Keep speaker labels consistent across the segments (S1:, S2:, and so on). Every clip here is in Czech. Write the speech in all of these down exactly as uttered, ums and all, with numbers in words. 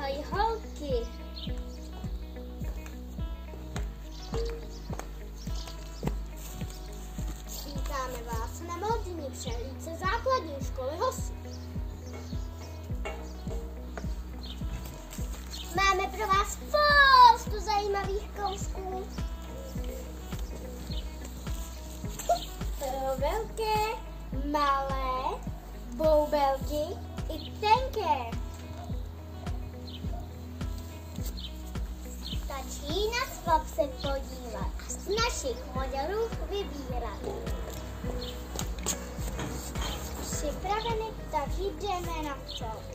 S1: Ahoj holky. Vítáme vás na módní přehlídce základní školy Hosy. Máme pro vás spoustu zajímavých kousků. Pro velké, malé, boubelky i tenké. Stačí na swap se podívat a z našich modelů vybírat. Připraveny, tak jdeme na to.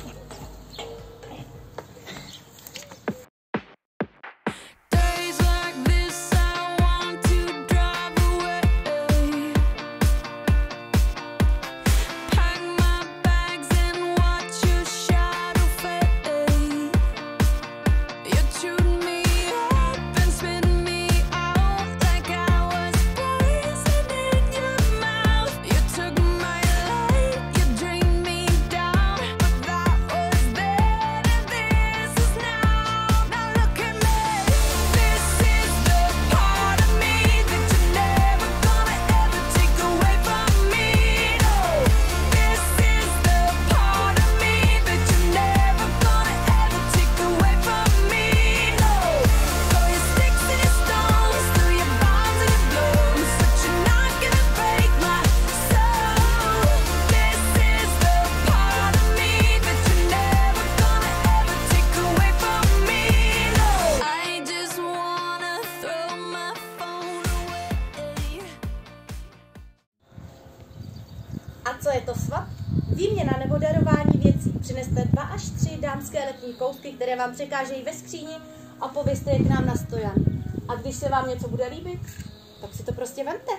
S2: A co je to swap? Výměna nebo darování věcí. Přineste dva až tři dámské letní kousky, které vám překážejí ve skříni, a povězte je k nám na stojan. A když se vám něco bude líbit, tak si to prostě vemte.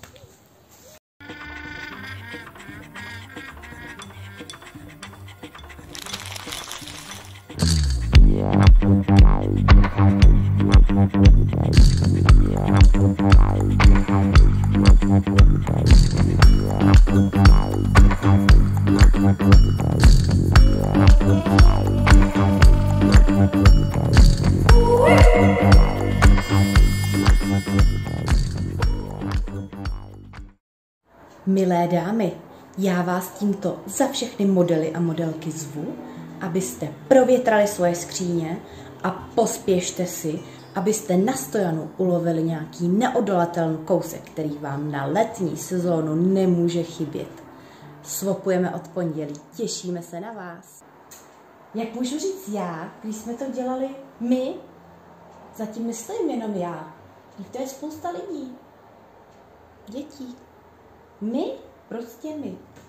S3: Milé dámy, já vás tímto za všechny modely a modelky zvu, abyste provětrali svoje skříně a pospěšte si, abyste na stojanu ulovili nějaký neodolatelný kousek, který vám na letní sezónu nemůže chybět. Swapujeme od pondělí, těšíme se na vás. Jak můžu říct já, když jsme to dělali my, zatím nestojím jenom já, to je spousta lidí, dětí. My, prostě my.